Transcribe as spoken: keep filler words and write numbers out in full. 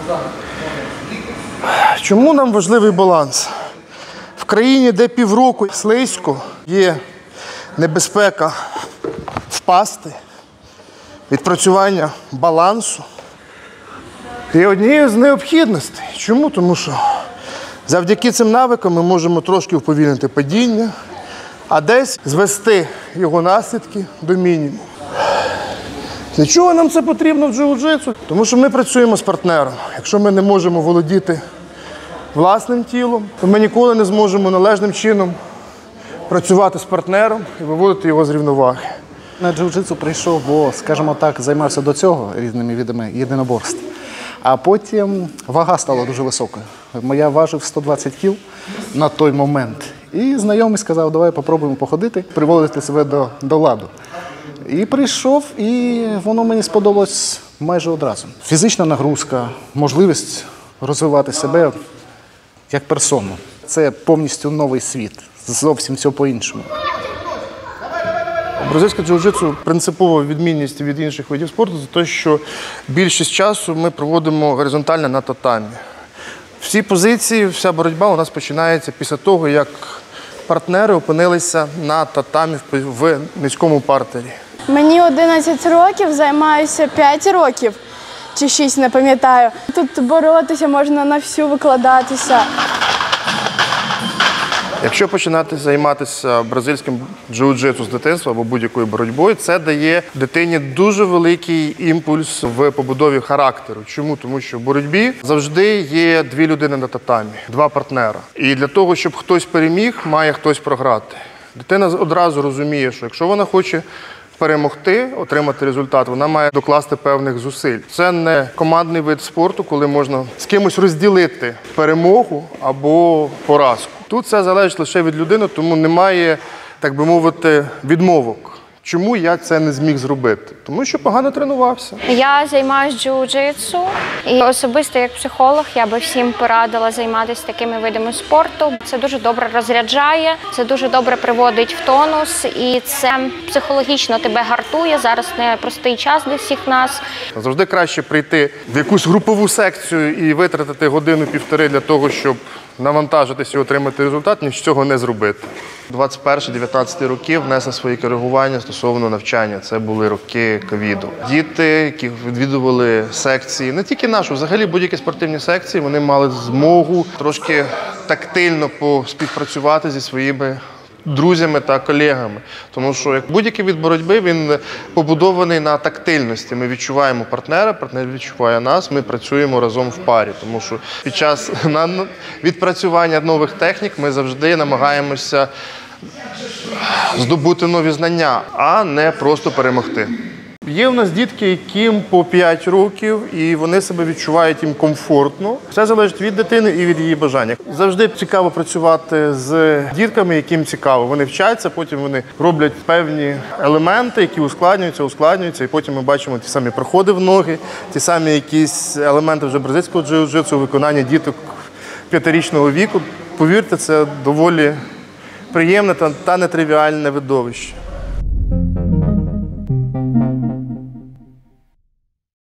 Чому нам важливий баланс? В країні, де півроку слизько, є небезпека впасти, відпрацювання балансу є однією з необхідностей. Чому? Тому що завдяки цим навикам ми можемо трошки уповільнити падіння, а десь звести його наслідки до мінімуму. Для чого нам це потрібно в джиу-джитсу? Тому що ми працюємо з партнером. Якщо ми не можемо володіти власним тілом, то ми ніколи не зможемо належним чином працювати з партнером і виводити його з рівноваги. На джиу-джитсу прийшов, бо, скажімо так, займався до цього різними видами єдиноборств. А потім вага стала дуже високою. Я важив сто двадцять кіл на той момент. І знайомий сказав, давай попробуємо походити, приводити себе до, до ладу. І прийшов, і воно мені сподобалось майже одразу. Фізична нагрузка, можливість розвивати себе як персону. Це повністю новий світ, зовсім все по-іншому. Бразильське джиу-джитсу принципова відмінність від інших видів спорту – це те, що більшість часу ми проводимо горизонтально на татамі. Всі позиції, вся боротьба у нас починається після того, як партнери опинилися на татамі в низькому партері. Мені одинадцять років, займаюся п'ять років, чи шість, не пам'ятаю. Тут боротися можна на всю викладатися. Якщо починати займатися бразильським джиу-джитсу з дитинства або будь-якою боротьбою, це дає дитині дуже великий імпульс в побудові характеру. Чому? Тому що в боротьбі завжди є дві людини на татамі, два партнера. І для того, щоб хтось переміг, має хтось програти. Дитина одразу розуміє, що якщо вона хоче перемогти, отримати результат, вона має докласти певних зусиль. Це не командний вид спорту, коли можна з кимось розділити перемогу або поразку. Тут це залежить лише від людини, тому немає, так би мовити, відмовок. Чому я це не зміг зробити? Тому що погано тренувався. Я займаюся джиу-джитсу і особисто як психолог я би всім порадила займатися такими видами спорту. Це дуже добре розряджає, це дуже добре приводить в тонус і це психологічно тебе гартує. Зараз непростий час для всіх нас. Завжди краще прийти в якусь групову секцію і витратити годину-півтори для того, щоб навантажитися і отримати результат, ніж цього не зробити. двадцять перший - дев'ятнадцятий роки внесли свої коригування стосовно навчання. Це були роки ковіду. Діти, які відвідували секції, не тільки нашу, взагалі будь-які спортивні секції, вони мали змогу трошки тактильно поспівпрацювати зі своїми друзями та колегами. Тому що як будь-який від боротьби, він побудований на тактильності. Ми відчуваємо партнера, партнер відчуває нас, ми працюємо разом в парі. Тому що під час відпрацювання нових технік ми завжди намагаємося здобути нові знання, а не просто перемогти. Є у нас дітки, яким по п'ять років, і вони себе відчувають їм комфортно. Все залежить від дитини і від її бажання. Завжди цікаво працювати з дітками, яким цікаво. Вони вчаться, потім вони роблять певні елементи, які ускладнюються, ускладнюються, і потім ми бачимо ті самі проходи в ноги, ті самі якісь елементи вже бразильського джиу-джитсу, виконання діток п'ятирічного віку. Повірте, це доволі приємне та нетривіальне видовище.